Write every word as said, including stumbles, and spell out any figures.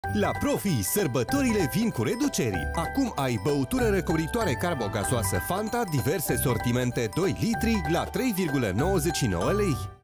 La Profi, sărbătorile vin cu reduceri. Acum ai băutură recobritoare carbogazoasă Fanta, diverse sortimente doi litri la trei virgulă nouăzeci și nouă lei.